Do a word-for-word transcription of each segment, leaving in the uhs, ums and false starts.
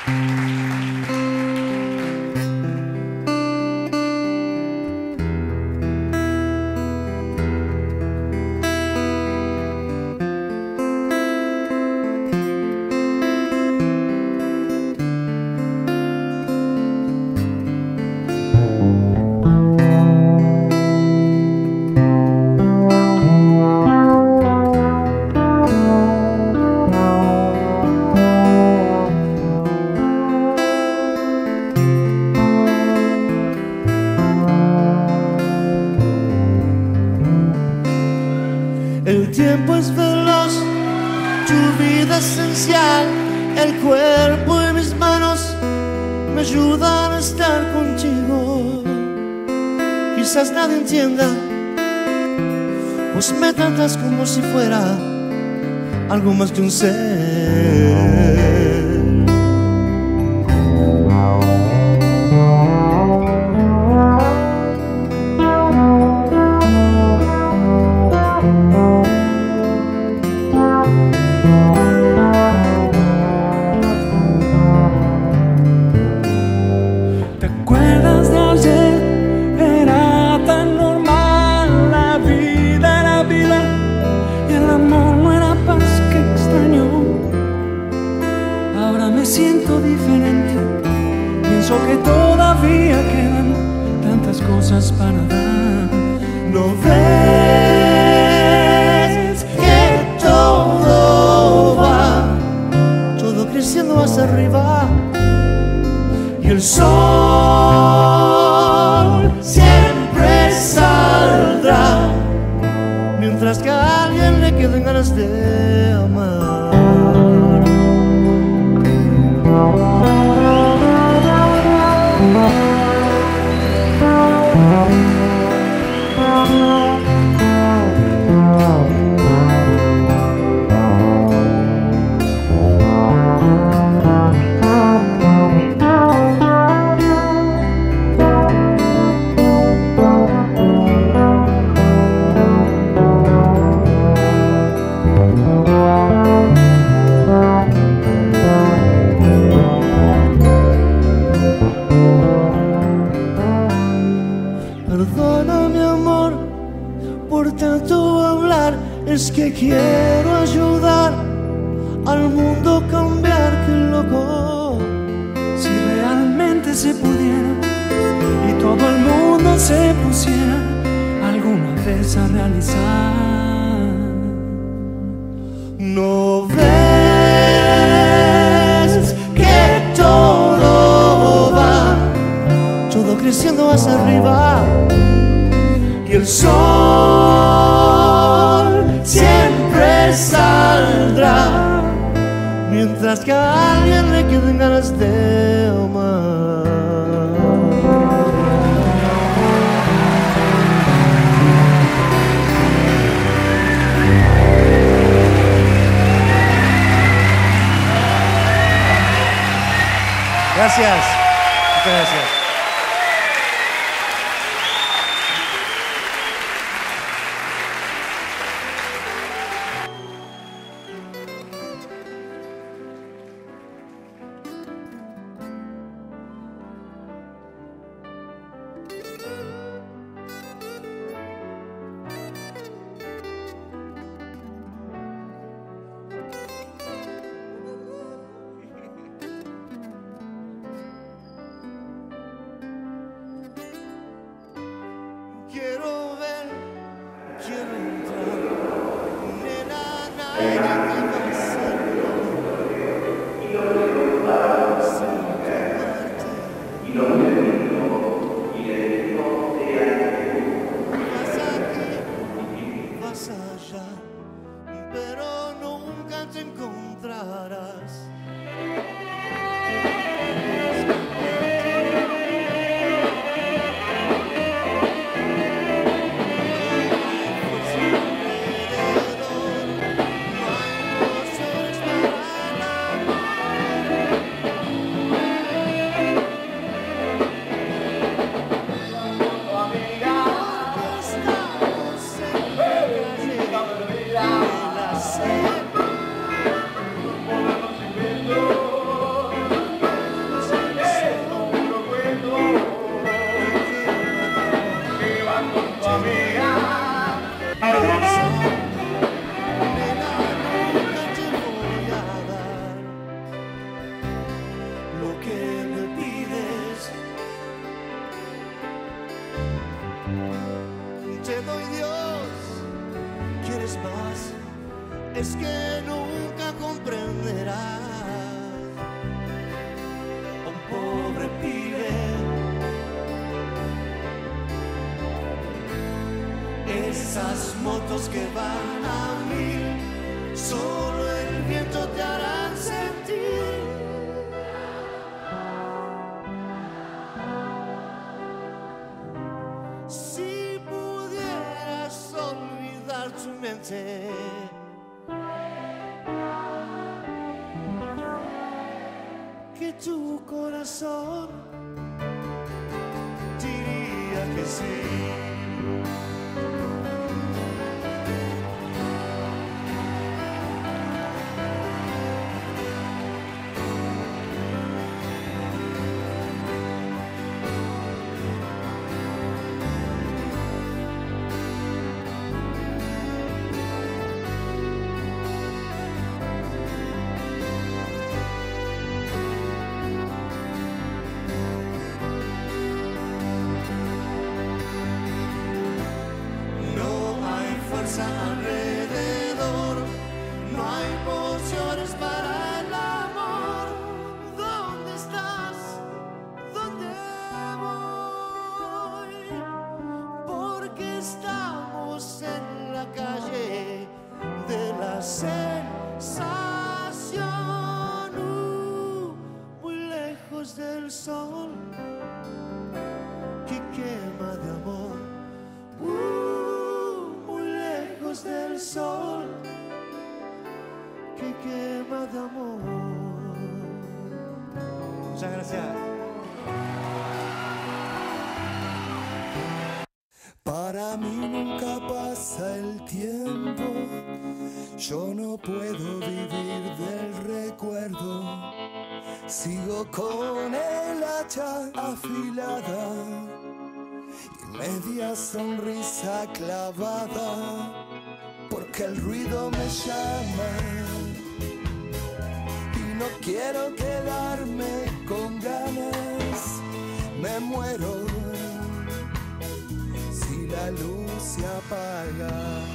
El tiempo es veloz, tu vida esencial. El cuerpo y mis manos me ayudan a estar contigo. Quizás nadie entienda, pues me tratas como si fuera algo más que un ser. Siento diferente, pienso que todavía quedan tantas cosas para dar. ¿No ves que todo va, todo creciendo hacia arriba? Y el sol siempre saldrá, mientras que a alguien le queden ganas de amar. Perdona mi amor por tanto hablar, es que quiero ayudar al mundo a cambiar, que loco. Si realmente se pudiera y todo el mundo se pusiera alguna vez a realizar. ¿No ves que todo va, todo creciendo hacia arriba? Y el sol siempre saldrá, mientras que a alguien le queden ganas de amar. Gracias, muchas gracias. que me pides. Te doy Dios, ¿quieres más? Es que nunca comprenderás. Un pobre pibe, esas motos que van a mil, solo el viento te harán sentir. Si pudieras olvidar tu mente, que tu corazón diría que sí. Alrededor no hay pociones para el amor. ¿Dónde estás? ¿Dónde voy? Porque estamos en la calle de la sensación, uh, muy lejos del sol que quema de amor. Uh, del sol que quema de amor. Muchas gracias. Para mí nunca pasa el tiempo, yo no puedo vivir del recuerdo. Sigo con el hacha afilada y media sonrisa clavada, porque el ruido me llama y no quiero quedarme con ganas. Me muero si la luz se apaga.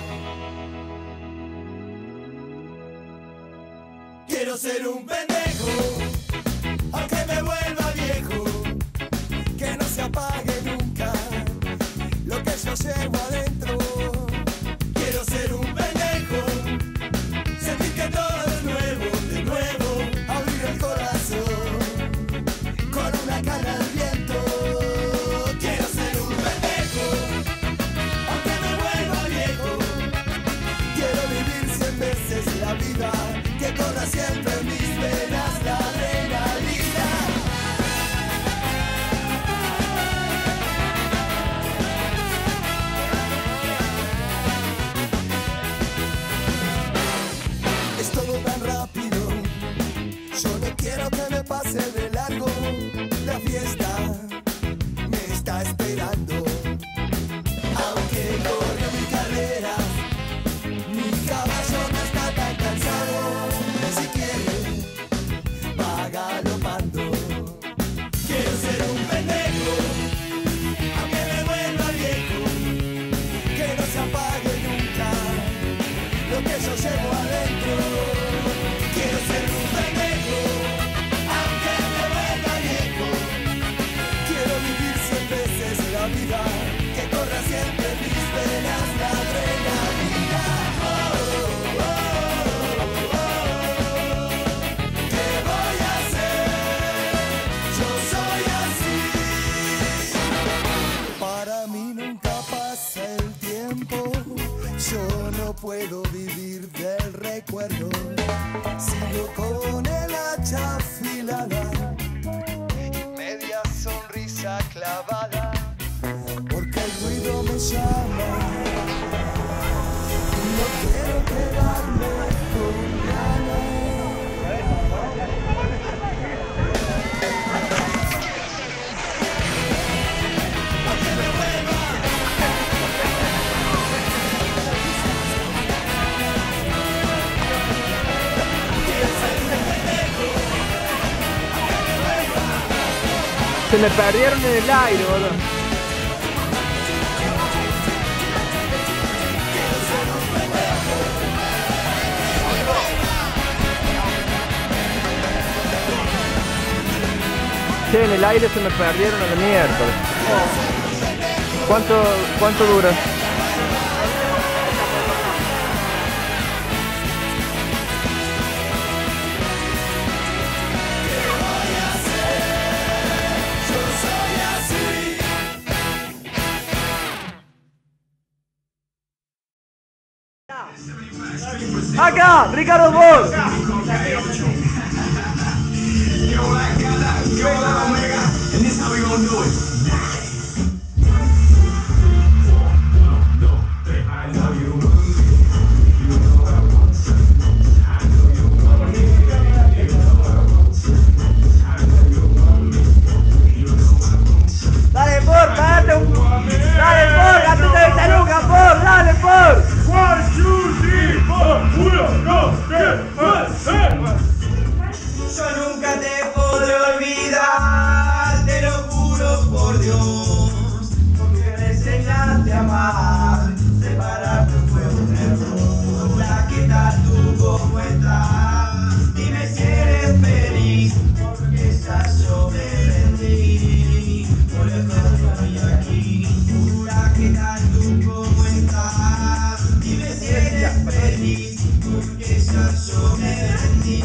Quiero ser un pendejo, aunque me vuelva viejo, que no se apague nunca lo que yo llevo adentro. Quiero ser un pendejo, sentir que todo es nuevo, de nuevo, abrir el corazón con una cana al viento. Quiero ser un pendejo, aunque me vuelva viejo. Quiero vivir cien veces la vida, que corra siempre en mis venas la adrenalina. Es todo tan rápido, yo no quiero que me pase de largo. La fiesta me está esperando, aunque corrió mi carrera, mi caballo no está tan cansado. Si quiere, va galopando. Quiero ser un pendejo, aunque me vuelva viejo, que no se apague nunca lo que yo llevo adentro. Quiero ser un pendejo, aunque me vuelva viejo. Quiero vivir cien veces la vida, que corra siempre en mis venas la adrenalina. Oh, oh, oh, oh. ¿Qué voy a hacer? Yo soy así. Para mí nunca pasa el tiempo, yo no puedo vivir del recuerdo. Sigo con el hacha afilada y media sonrisa clavada, porque el ruido me llama y no quiero quedarme con ganas. Quiero ser un pendejo, aunque me vuelva Se me perdieron en el aire, boludo. Che, en el aire se me perdieron a la miércoles. ¿Cuánto, cuánto dura? Acá, Ricardo Ford. Dale, Ford, párate un... Dale, Ford, gatito de taruga, Ford, dale, Ford. One, two, three, four. Uno, dos, tres, cuatro. Yo nunca te podré olvidar, te lo juro por Dios, porque me enseñaste a amar, separarte fue un error. Hola, ¿qué tal tú? ¿Cómo estás? Dime si eres feliz, porque ya yo me rendí, por eso estoy aquí. Hola, ¿qué tal tú? ¿Cómo estás? Dime si eres feliz, porque ya yo me rendí.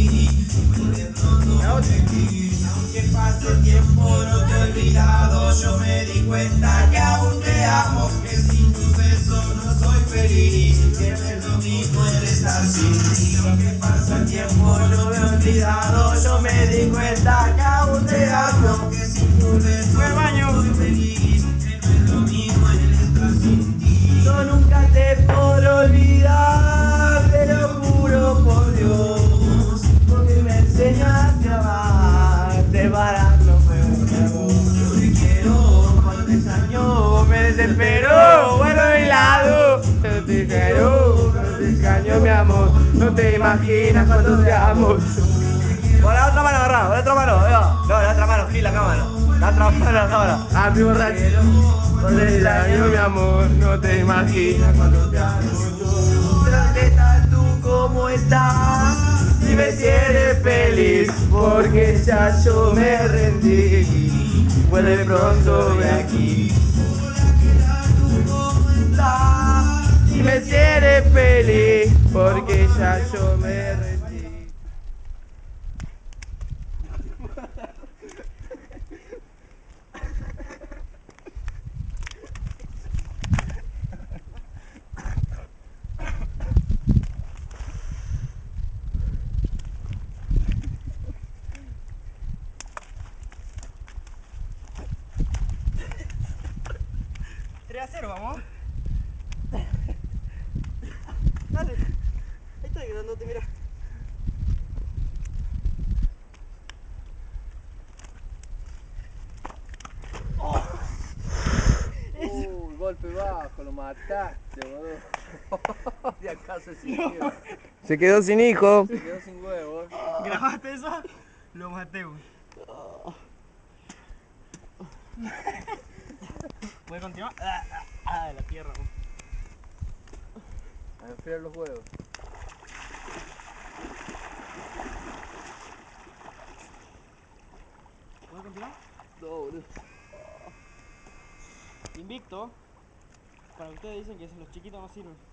Aunque pase el tiempo no te he olvidado, yo me di cuenta que aún te amo, que sin tus besos no soy feliz, que no es lo mismo el estar sin ti. Aunque pasa el tiempo no me he olvidado, yo me di cuenta que aún te amo, que sin tus besos no soy feliz, que no es lo mismo el estar sin ti. Yo nunca te podré olvidar, te lo juro por Dios, porque me enseñaste a amar, de barato fue un error. Yo te quiero, cuando te extraño me desespero, vuelvo a mi lado. Yo te quiero, cuando te extraño mi amor. No te imaginas cuando te amo. Con la otra mano agarrá, con la otra mano, ahí va. No, la otra mano, Gil, la cámara. La otra mano, la cámara. A mi borracho. Cuando te extraño mi amor. No te imaginas cuando te amo. ¿Qué tal tú? ¿Cómo estás? Dime si eres feliz, porque ya yo me rendí. Vuelve pronto, ve aquí. Dime si eres feliz, porque ya yo me rendí. tres a cero, vamos. Dale. Ahí estoy quedándote, mira. Uy, golpe bajo, lo mataste, boludo. De acá se sintió. Se quedó sin hijo. Se quedó sin huevos. ¿Grabaste eso? Lo maté, güey. ¿Puede continuar? Ah, ah, ah, de la tierra, güey. A enfriar los huevos. ¿Puede continuar? No, boludo. Invicto. Para ustedes dicen que los chiquitos no sirven.